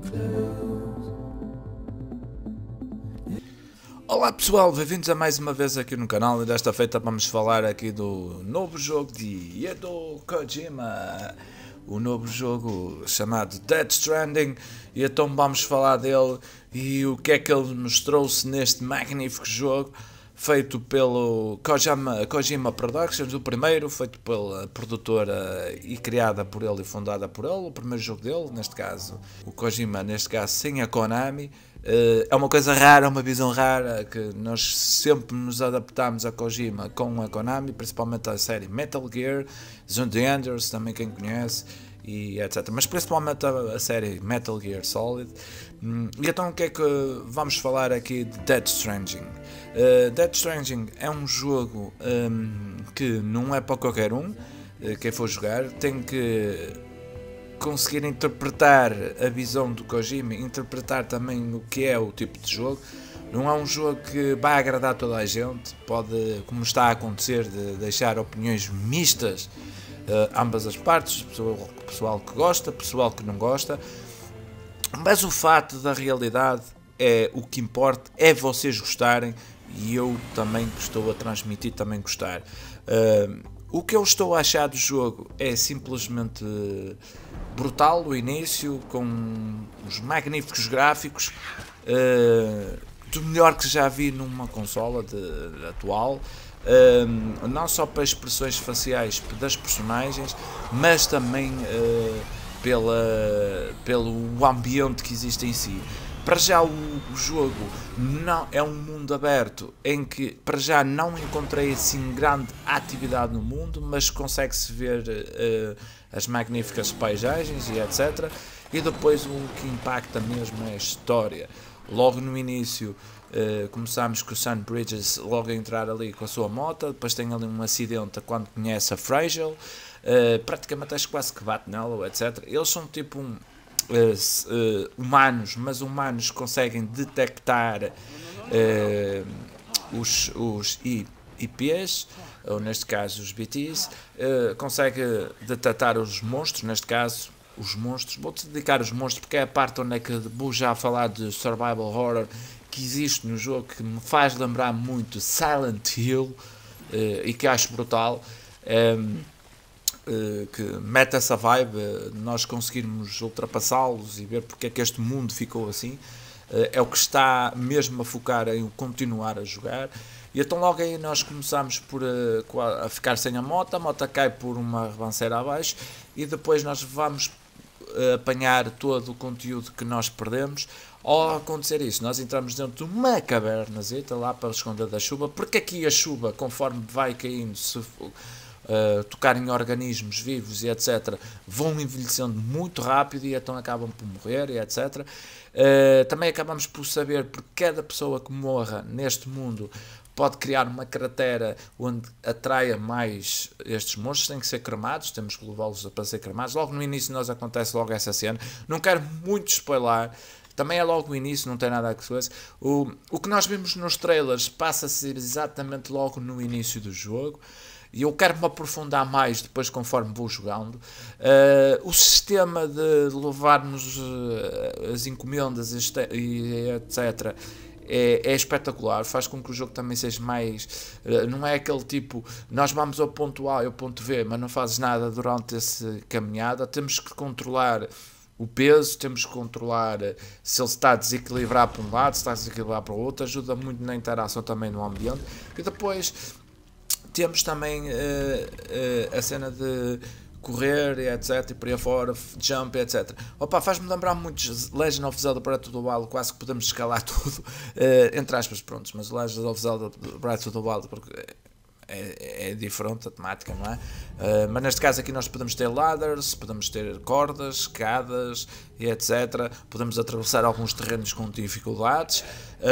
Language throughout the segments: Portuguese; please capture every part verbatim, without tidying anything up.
Olá pessoal, bem-vindos a mais uma vez aqui no canal e desta feita vamos falar aqui do novo jogo de Hideo Kojima, o novo jogo chamado Death Stranding, e então vamos falar dele e o que é que ele nos trouxe neste magnífico jogo feito pelo Kojima, Kojima Productions, o primeiro, feito pela produtora e criada por ele e fundada por ele, o primeiro jogo dele, neste caso o Kojima, neste caso sem a Konami. Uh, é uma coisa rara, uma visão rara, que nós sempre nos adaptamos a Kojima com a Konami, principalmente a série Metal Gear, Zone the Enders, também quem conhece, e etcétera. Mas principalmente a, a série Metal Gear Solid. Hum, e então o que é que vamos falar aqui de Death Stranding? Uh, Death Stranding é um jogo um, que não é para qualquer um, uh, quem for jogar tem que conseguir interpretar a visão do Kojima, interpretar também o que é o tipo de jogo. Não é um jogo que vai agradar toda a gente, pode, como está a acontecer, de deixar opiniões mistas, uh, ambas as partes, pessoal, pessoal que gosta, pessoal que não gosta, mas o fato da realidade é o que importa, é vocês gostarem, e eu também estou a transmitir, também gostar. Uh, o que eu estou a achar do jogo é simplesmente brutal, o início, com os magníficos gráficos, uh, do melhor que já vi numa consola de, de atual, uh, não só para expressões faciais das personagens, mas também uh, pela, pelo ambiente que existe em si. Para já o, o jogo não, é um mundo aberto em que para já não encontrei assim grande atividade no mundo, mas consegue-se ver uh, as magníficas paisagens e etcétera. E depois o que impacta mesmo é a história. Logo no início uh, começamos com o Sam Bridges logo a entrar ali com a sua moto, depois tem ali um acidente quando conhece a Fragile, uh, praticamente acho quase que bate nela, etcétera. Eles são tipo um Uh, uh, humanos, mas humanos conseguem detectar uh, os, os I Ps, ou neste caso os B Ts, uh, consegue detectar os monstros, neste caso os monstros. Vou-te dedicar os monstros porque é a parte onde é que vou já falar de survival horror que existe no jogo, que me faz lembrar muito Silent Hill, uh, e que acho brutal. Um, que mete essa vibe, nós conseguirmos ultrapassá-los e ver porque é que este mundo ficou assim, é o que está mesmo a focar em continuar a jogar. E então logo aí nós começamos por a, a ficar sem a moto, a moto cai por uma ribanceira abaixo e depois nós vamos apanhar todo o conteúdo que nós perdemos. Ao acontecer isso, nós entramos dentro de uma cavernazita lá para esconder da chuva, porque aqui a chuva, conforme vai caindo, se Uh, tocar em organismos vivos e etcétera, vão envelhecendo muito rápido e então acabam por morrer e etcétera. Uh, também acabamos por saber porque cada pessoa que morra neste mundo pode criar uma cratera onde atraia mais estes monstros, têm que ser cremados, temos que levá-los para ser cremados. Logo no início nós acontece logo essa cena, não quero muito spoiler, também é logo no início, não tem nada a ver com isso. O, o que nós vimos nos trailers passa a ser exatamente logo no início do jogo. E eu quero me aprofundar mais depois conforme vou jogando. Uh, o sistema de levar-nos uh, as encomendas e etcétera é, é espetacular, faz com que o jogo também seja mais... Uh, não é aquele tipo, nós vamos ao ponto A e ao ponto B, mas não fazes nada durante essa caminhada. Temos que controlar o peso, temos que controlar se ele está a desequilibrar para um lado, se está a desequilibrar para o outro, ajuda muito na interação também no ambiente. E depois temos também uh, uh, a cena de correr e etcétera, e por aí fora, jump e etcétera. Opa, faz-me lembrar muito Legend of Zelda Breath of the Wild, quase que podemos escalar tudo, uh, entre aspas, prontos, mas Legend of Zelda Breath of the Wild, porque é, é diferente a temática, não é? Uh, mas neste caso aqui nós podemos ter ladders, podemos ter cordas, escadas e etcétera. Podemos atravessar alguns terrenos com dificuldades.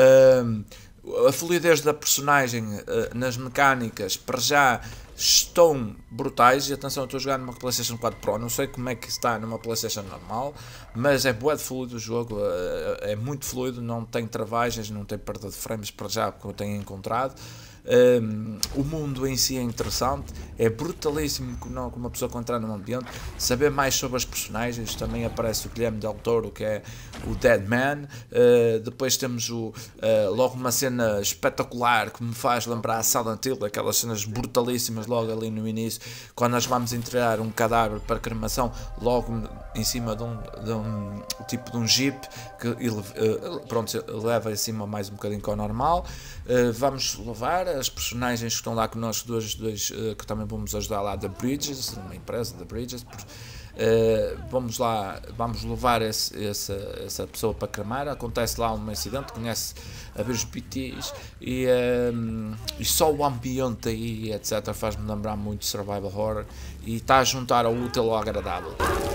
Uh, A fluidez da personagem uh, nas mecânicas, para já, estão brutais. E atenção, eu estou a jogar numa PlayStation quatro Pro, não sei como é que está numa PlayStation normal, mas é bué de fluido o jogo, uh, é muito fluido, não tem travagens, não tem perda de frames para já, que eu tenho encontrado. Um, o mundo em si é interessante, é brutalíssimo como uma pessoa que entrar num ambiente, saber mais sobre as personagens. Também aparece o Guilherme Del Toro, que é o Dead Man. Uh, depois temos o, uh, logo uma cena espetacular que me faz lembrar a Silent Hill, aquelas cenas brutalíssimas logo ali no início, quando nós vamos entregar um cadáver para cremação, logo em cima de um, de um tipo de um jeep que ele, uh, pronto, leva em cima mais um bocadinho que o normal. Uh, vamos levar as personagens que estão lá connosco, dois, dois uh, que também vamos ajudar lá da Bridges, uma empresa da Bridges. Uh, vamos lá, vamos levar esse, essa, essa pessoa para cremar. Acontece lá um incidente, conhece a ver os P Ts e, um, e só o ambiente aí, etc, faz-me lembrar muito de survival horror e está a juntar ao útil ao agradável.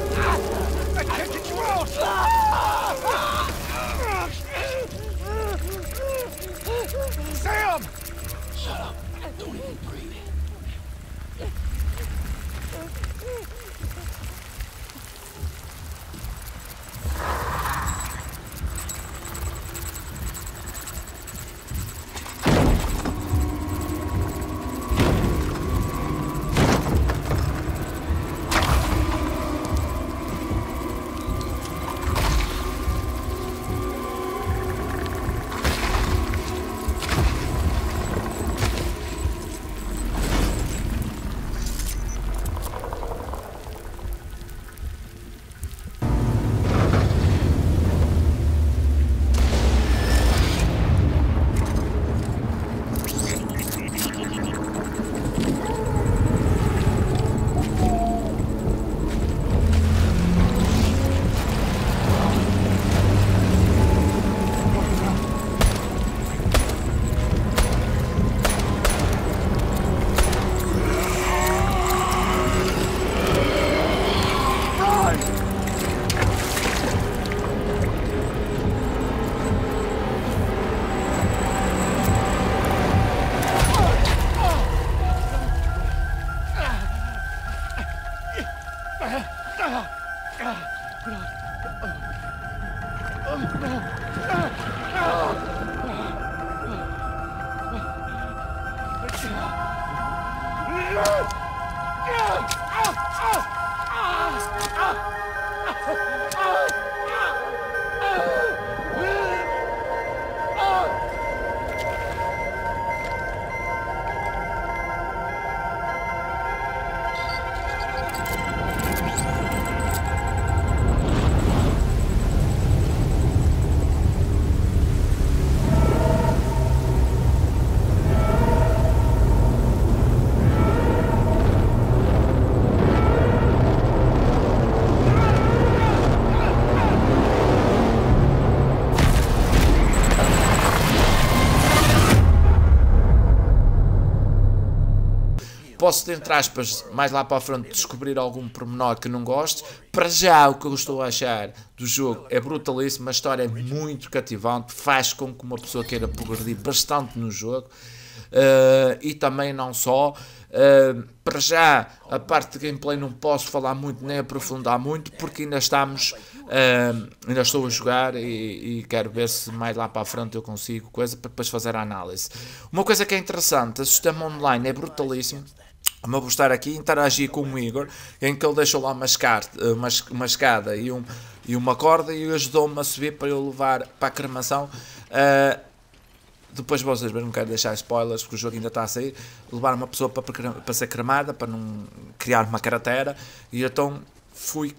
Sam! Shut up. Don't even breathe. Posso, entre aspas, mais lá para a frente descobrir algum pormenor que não gosto. Para já, o que eu estou a achar do jogo é brutalíssimo, a história é muito cativante, faz com que uma pessoa queira progredir bastante no jogo. Uh, e também não só, uh, para já, a parte de gameplay não posso falar muito nem aprofundar muito, porque ainda estamos, uh, ainda estou a jogar e, e quero ver se mais lá para a frente eu consigo coisa para depois fazer a análise. Uma coisa que é interessante, o sistema online é brutalíssimo. Eu vou estar aqui a interagir com o Igor, em que ele deixou lá uma, escada, uma, uma escada e, um, e uma corda e ajudou-me a subir para eu levar para a cremação. Uh, depois vocês verem, não quero deixar spoilers porque o jogo ainda está a sair. Levar uma pessoa para, para ser cremada, para não criar uma cratera, e então fui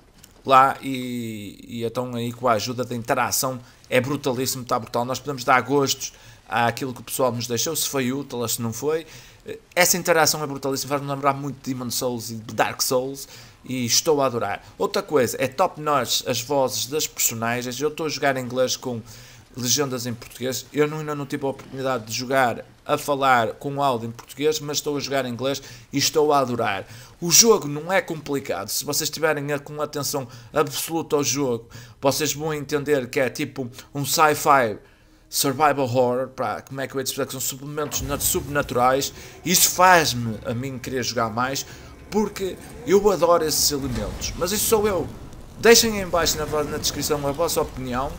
lá e, e então aí com a ajuda da interação é brutalíssimo, está brutal. Nós podemos dar gostos àquilo que o pessoal nos deixou, se foi útil ou se não foi. Essa interação é brutalíssima, faz-me lembrar muito de Demon Souls e Dark Souls e estou a adorar. Outra coisa, é top notch as vozes das personagens. Eu estou a jogar em inglês com legendas em português. Eu não, ainda não tive a oportunidade de jogar a falar com áudio em português, mas estou a jogar em inglês e estou a adorar. O jogo não é complicado. Se vocês estiverem com atenção absoluta ao jogo, vocês vão entender que é tipo um sci-fi survival horror, para como é que eu ia explicar, que são suplementos subnaturais. Isso faz-me a mim querer jogar mais, porque eu adoro esses elementos. Mas isso sou eu. Deixem aí em baixo na, na descrição a vossa opinião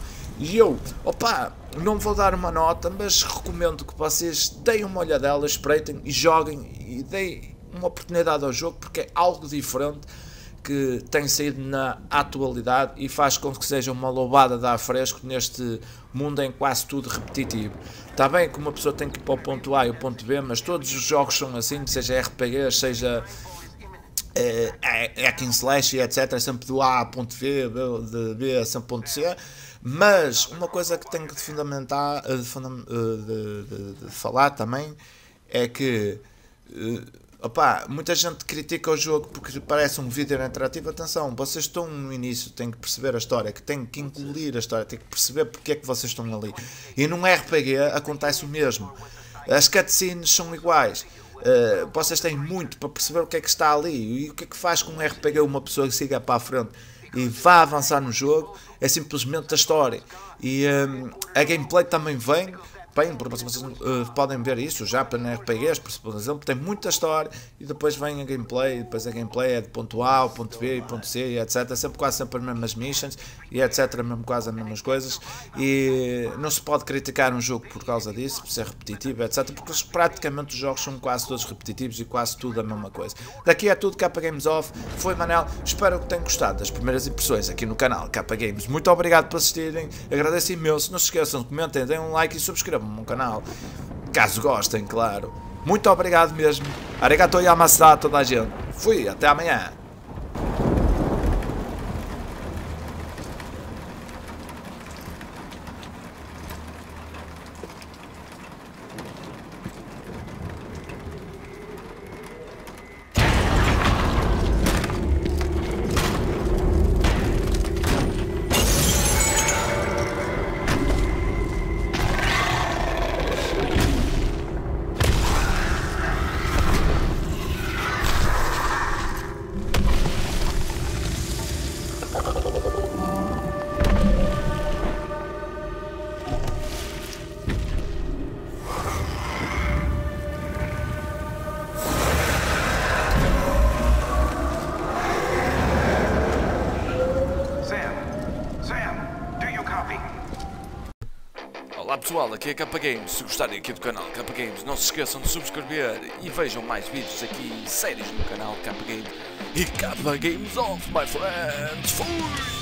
E eu, opa, não vou dar uma nota, mas recomendo que vocês deem uma olhadela, espreitem e joguem e deem uma oportunidade ao jogo, porque é algo diferente que tem saído na atualidade e faz com que seja uma louvada de ar fresco neste mundo em quase tudo repetitivo. Está bem que uma pessoa tem que ir para o ponto A e o ponto B, mas todos os jogos são assim, seja R P Gs, seja é, é, hack and slash e etcétera, é sempre do A a ponto B, de B a ponto C, mas uma coisa que tenho que fundamentar, de, de, de, de falar também, é que opa, muita gente critica o jogo porque parece um vídeo interativo. Atenção, vocês estão no início, têm que perceber a história, que têm que incluir a história, têm que perceber porque é que vocês estão ali. E num R P G acontece o mesmo. As cutscenes são iguais. Uh, vocês têm muito para perceber o que é que está ali e o que é que faz com um R P G uma pessoa que siga para a frente e vá avançar no jogo. É simplesmente a história. E um, a gameplay também vem bem, porque vocês uh, podem ver isso já para R P Gs, por exemplo, tem muita história e depois vem a gameplay, e depois a gameplay é de ponto A, ponto B e ponto C e etcétera. Sempre quase sempre as mesmas missions e etcétera, mesmo quase as mesmas coisas, e não se pode criticar um jogo por causa disso, por ser repetitivo, etcétera, porque praticamente os jogos são quase todos repetitivos e quase tudo a mesma coisa. Daqui é tudo, K Games Off, foi Manel, espero que tenham gostado das primeiras impressões aqui no canal K Games. Muito obrigado por assistirem, agradeço imenso, não se esqueçam de comentem, deem um like e subscrevam no canal, caso gostem, claro. Muito obrigado mesmo. Arigato yamasada a toda a gente. Fui, até amanhã. Olá pessoal, aqui é K Games. Se gostarem aqui do canal K Games, não se esqueçam de subscrever e vejam mais vídeos aqui sérios no canal K Games. E K Games Off, my friends! Fui!